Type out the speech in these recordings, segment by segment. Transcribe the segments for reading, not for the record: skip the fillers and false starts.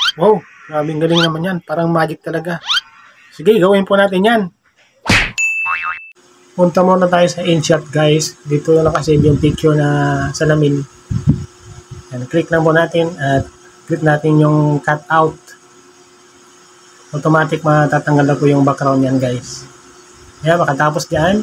Wow, grabing galing naman yan. Parang magic talaga. Sige, gawin po natin yan. Punta muna tayo sa InShot guys. Dito na nakasave yung picture na salamin. Yan, click lang po natin at click natin yung cut out. Automatic matatanggal na po yung background yan guys. Ayan, makatapos dyan.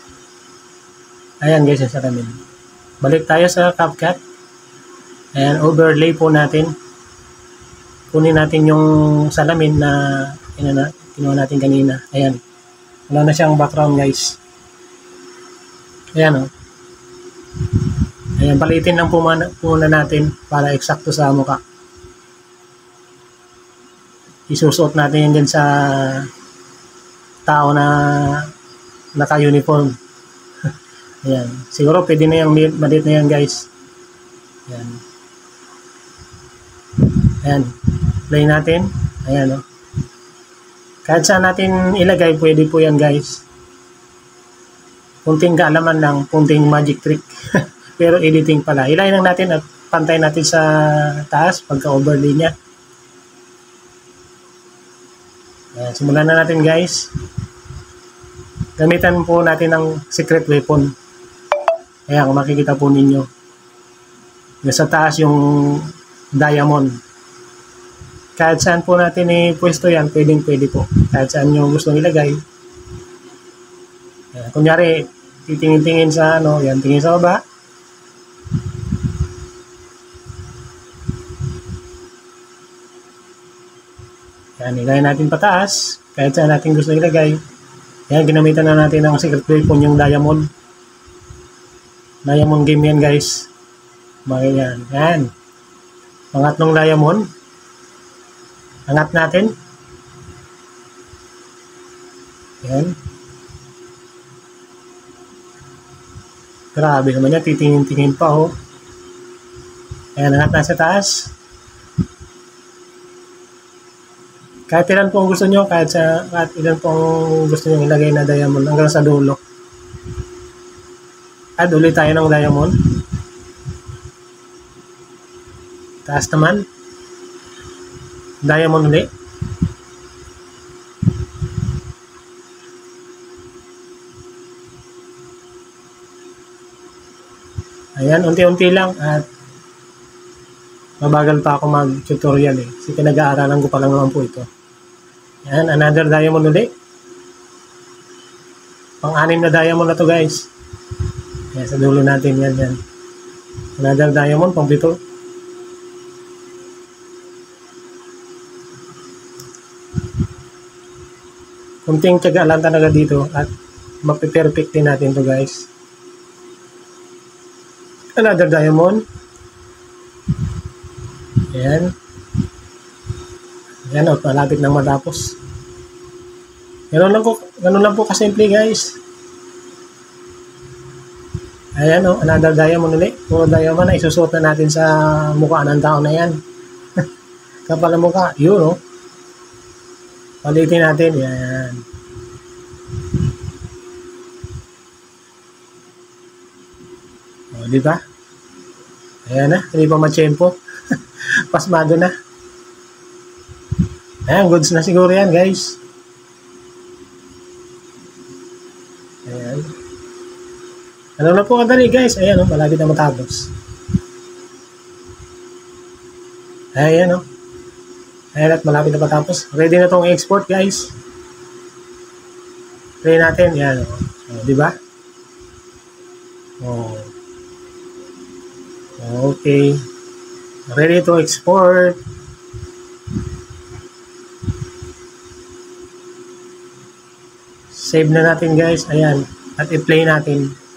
Ayan guys, yung salamin. Balik tayo sa CapCut. Ayan, overlay po natin. Kunin natin yung salamin na kinuha natin kanina. Ayan. Wala na siyang background guys. Ayan o. Ayan, palitin lang po muna natin para eksakto sa mukha. Isusuot natin yan dyan sa tao na naka-uniform. Ayan. Siguro pwede na yung maliit na yan guys. Ayan. Ayan. Play natin. Ayan o. Kahit saan natin ilagay, pwede po yan guys. Kunting kaalaman lang, kunting magic trick. Pero editing pala. Ilayin lang natin at pantay natin sa taas pagka-overlay niya. Ayan, simulan na natin guys. Gamitan po natin ng secret weapon. Ayan, kung makikita po ninyo. Sa taas yung diamond. Kahit saan po natin pwesto yan, pwede po. Kahit saan nyo gusto ilagay. Ayan, kunyari, titingin-tingin sa yan, tingin sa baba. Ayan, ilagay natin pataas. Kahit saan natin gusto ilagay. Ayan, ginamitan na natin ng secret weapon yung diamond. Diamond game yan guys. Yan. Ayan. Pangatlong diamond. Angat natin. Ayan. Grabe naman yan. Titingin-tingin pa oh. Ayan, angat na sa taas. Kahit ilan pong gusto nyo, kahit ilan pong gusto nyo ilagay na diamond hanggang sa dulo. Add ulit tayo ng diamond. Taas naman. Diamond ulit. Ayan, unti-unti lang at mabagal pa ako mag-tutorial kasi pinag-aaralan ko pa lang naman po ito. Ayan, another diamond ulit. Pang-anim na diamond na to guys. Ayan, sa dulo natin yan. Another diamond, pang-pito. Kunting tiyaga lang talaga dito at mapiperfect din natin to guys. Another diamond. Ayan. Ayan o, malapit na matapos. Ganun lang po kasimple guys. Ayan o, another diamond ulit. Puro diamond na isusuot na natin sa mukha ng tao na yan. Kapal ang mukha, yun o. Palitin natin, yan. O, diba? Ayan na, hindi pa matsyempo. Pasmado na. Ayan, goods na siguro yan, guys. Ayan. Ano na po kadali, guys? Ayan, malapit na matapos. Ayan, Ayan at malapit na matapos. Ready na itong export guys. Play natin. Yan. Diba? Okay. Ready to export. Save na natin guys. Ayan. At i-play natin.